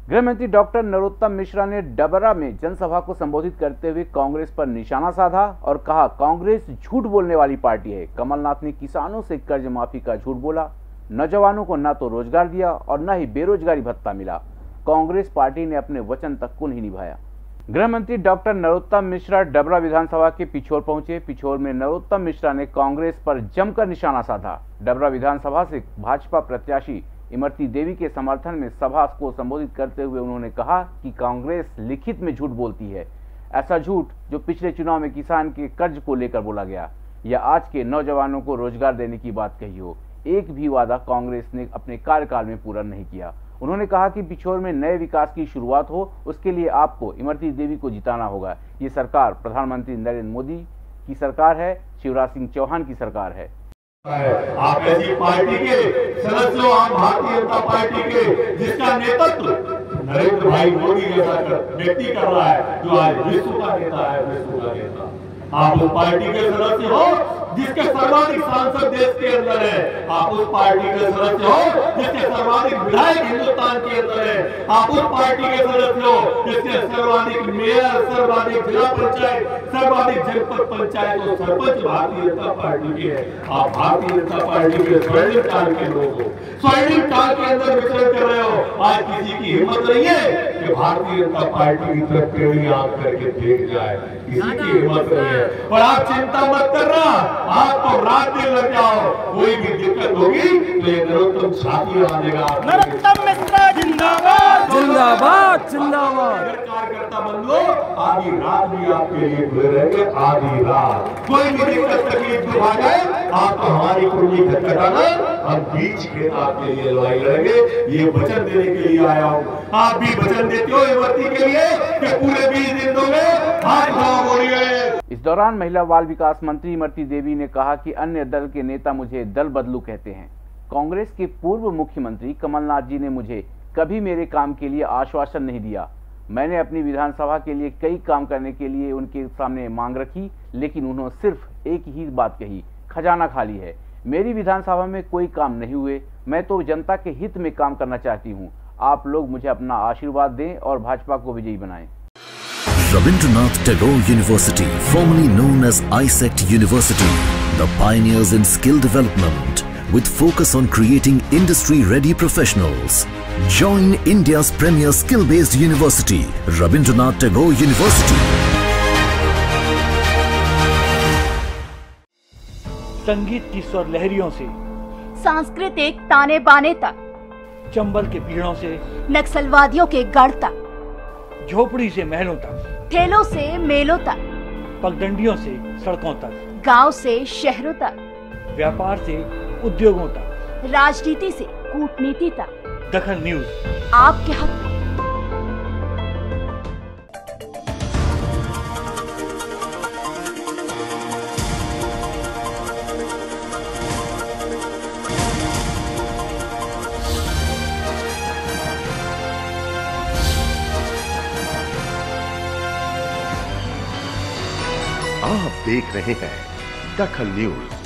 गृह मंत्री डॉक्टर नरोत्तम मिश्रा ने डबरा में जनसभा को संबोधित करते हुए कांग्रेस पर निशाना साधा और कहा, कांग्रेस झूठ बोलने वाली पार्टी है। कमलनाथ ने किसानों से कर्ज माफी का झूठ बोला, नौजवानों को न तो रोजगार दिया और न ही बेरोजगारी भत्ता मिला। कांग्रेस पार्टी ने अपने वचन तक को नहीं निभाया। गृह मंत्री डॉक्टर नरोत्तम मिश्रा डबरा विधानसभा के पिछोर पहुंचे। पिछोर में नरोत्तम मिश्रा ने कांग्रेस पर जमकर निशाना साधा। डबरा विधानसभा से भाजपा प्रत्याशी इमरती देवी के समर्थन में सभा को संबोधित करते हुए उन्होंने कहा कि कांग्रेस लिखित में झूठ बोलती है। ऐसा झूठ जो पिछले चुनाव में किसान के कर्ज को लेकर बोला गया या आज के नौजवानों को रोजगार देने की बात कही हो, एक भी वादा कांग्रेस ने अपने कार्यकाल में पूरा नहीं किया। उन्होंने कहा कि पिछोर में नए विकास की शुरुआत हो, उसके लिए आपको इमरती देवी को जिताना होगा। ये सरकार प्रधानमंत्री नरेंद्र मोदी की सरकार है, शिवराज सिंह चौहान की सरकार है। आप ऐसी पार्टी के सदस्य हो, आप भारतीय जनता पार्टी के, जिसका नेतृत्व नरेंद्र भाई मोदी जैसा व्यक्ति कर रहा है, जो आज विश्व का नेता है, विश्व का नेता। आप उस पार्टी के सदस्य हो जिसके सर्वाधिक सांसद देश के अंदर है। आप उस पार्टी के सदस्य हो जिसके सर्वाधिक विधायक हिंदुस्तान के अंदर है। आप उस पार्टी के सदस्य हो जिसके सर्वाधिक मेयर, सर्वाधिक जिला पंचायत, सर्वाधिक जनपद पंचायत और सरपंच भारतीय जनता पार्टी के है। आप भारतीय जनता पार्टी के स्वर्णिम काल के लोग हो, स्वर्णिम काल के अंदर विचरण कर रहे हो। आज किसी की हिम्मत नहीं है कि भारतीय जनता पार्टी की तरफ टेढ़ी आंख करके देख जाए, किसी की हिम्मत नहीं है। और आप चिंता मत करना, आपको रात दिन लग जाओ, कोई भी दिक्कत होगी तो ये नरोत्तम छाती आ देगा। नरोत्तम मिश्रा जिंदाबाद जिंदाबाद जिंदाबाद। कार्यकर्ता बन लो, आधी रात भी आपके लिए खुले रहेंगे, आधी रात। कोई भी दिक्कत तकलीफ आ जाए, आपको हमारी कुर्सी खटखटाना, हम बीच के आपके लिए लड़ाई लड़ेंगे। ये वचन देने के लिए आया हूँ। आप भी वचन देते हो इमरती के लिए कि पूरे 20 दिन दोगे, हाथ उठाओ बोलिए। इस दौरान महिला बाल विकास मंत्री इमरती देवी ने कहा कि अन्य दल के नेता मुझे दल बदलू कहते हैं। कांग्रेस के पूर्व मुख्यमंत्री कमलनाथ जी ने मुझे कभी मेरे काम के लिए आश्वासन नहीं दिया। मैंने अपनी विधानसभा के लिए कई काम करने के लिए उनके सामने मांग रखी, लेकिन उन्होंने सिर्फ एक ही बात कही, खजाना खाली है। मेरी विधानसभा में कोई काम नहीं हुए। मैं तो जनता के हित में काम करना चाहती हूँ। आप लोग मुझे अपना आशीर्वाद दें और भाजपा को विजयी बनाएं। Rabindranath Tagore University, formerly known as ISECT University, the pioneers in skill development with focus on creating industry-ready professionals. Join India's premier skill-based university, Rabindranath Tagore University. संगीत की स्वर लहरियों से सांस्कृतिक ताने बाने तक, चंबल के पीड़ों से नक्सलवादियों के गढ़ तक, झोपड़ी से महलों तक, ठेलों से मेलों तक, पगडंडियों से सड़कों तक, गांव से शहरों तक, व्यापार से उद्योगों तक, राजनीति से कूटनीति तक, दखल न्यूज आपके हक में। आप देख रहे हैं दखल न्यूज।